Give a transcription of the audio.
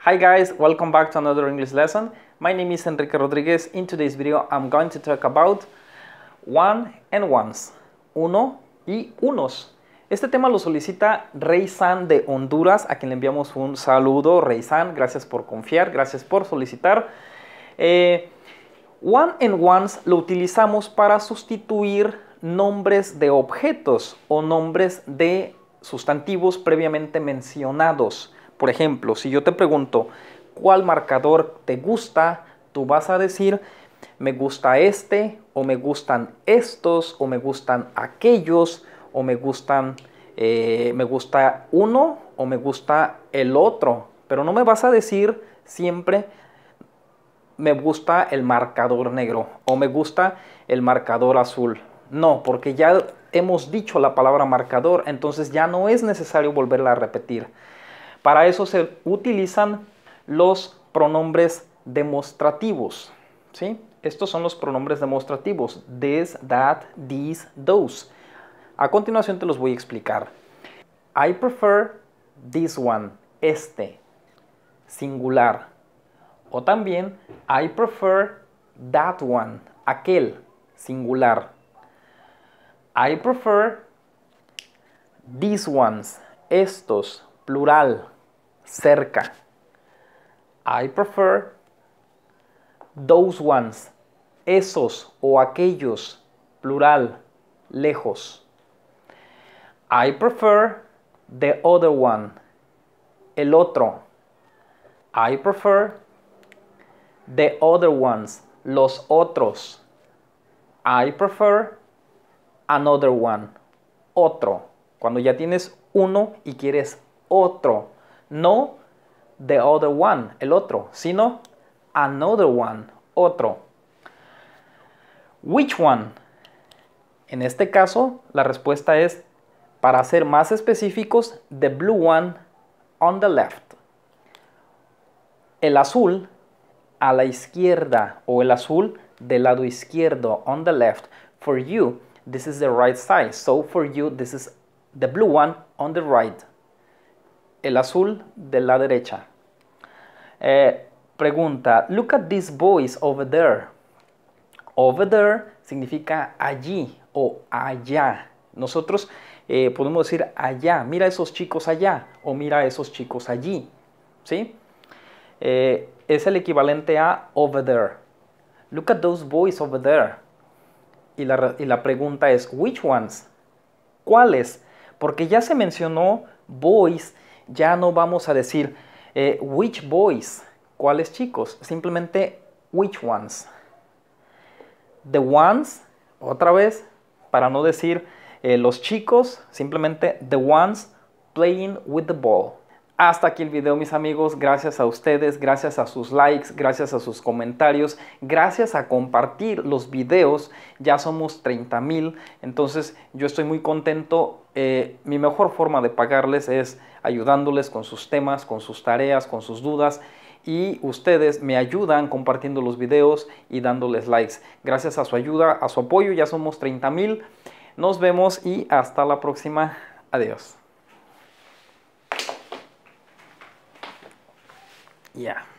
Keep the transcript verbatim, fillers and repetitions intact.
Hi guys, welcome back to another English lesson. My name is Enrique Rodriguez. In today's video, I'm going to talk about one and ones, uno y unos. Este tema lo solicita Reysan de Honduras, a quien le enviamos un saludo. Reysan, gracias por confiar, gracias por solicitar. Eh, one and ones lo utilizamos para sustituir nombres de objetos o nombres de sustantivos previamente mencionados. Por ejemplo, si yo te pregunto, ¿cuál marcador te gusta? Tú vas a decir, me gusta este, o me gustan estos, o me gustan aquellos, o me gustan, eh, me gusta uno, o me gusta el otro. Pero no me vas a decir siempre, me gusta el marcador negro, o me gusta el marcador azul. No, porque ya hemos dicho la palabra marcador, entonces ya no es necesario volverla a repetir. Para eso se utilizan los pronombres demostrativos, ¿sí? Estos son los pronombres demostrativos. This, that, these, those. A continuación te los voy a explicar. I prefer this one, este, singular. O también, I prefer that one, aquel, singular. I prefer these ones, estos, plural, cerca. I prefer those ones, esos o aquellos, plural, lejos. I prefer the other one, el otro. I prefer the other ones, los otros. I prefer another one, otro. Cuando ya tienes uno y quieres otro, no the other one, el otro, sino another one, otro. Which one? En este caso, la respuesta es, para ser más específicos, the blue one on the left. El azul a la izquierda, o el azul del lado izquierdo, on the left. For you, this is the right side. So for you, this is the blue one on the right. El azul de la derecha. Eh, pregunta, look at these boys over there. Over there significa allí o allá. Nosotros eh, podemos decir allá, mira a esos chicos allá o mira a esos chicos allí. ¿Sí? Eh, es el equivalente a over there. Look at those boys over there. Y la, y la pregunta es, which ones? ¿Cuáles? Porque ya se mencionó boys. Ya no vamos a decir eh, which boys, cuáles chicos, simplemente which ones. The ones, otra vez, para no decir eh, los chicos, simplemente the ones playing with the ball. Hasta aquí el video, mis amigos. Gracias a ustedes, gracias a sus likes, gracias a sus comentarios, gracias a compartir los videos. Ya somos treinta mil, entonces yo estoy muy contento. Eh, mi mejor forma de pagarles es ayudándoles con sus temas, con sus tareas, con sus dudas. Y ustedes me ayudan compartiendo los videos y dándoles likes. Gracias a su ayuda, a su apoyo, ya somos treinta mil. Nos vemos y hasta la próxima. Adiós. Yeah.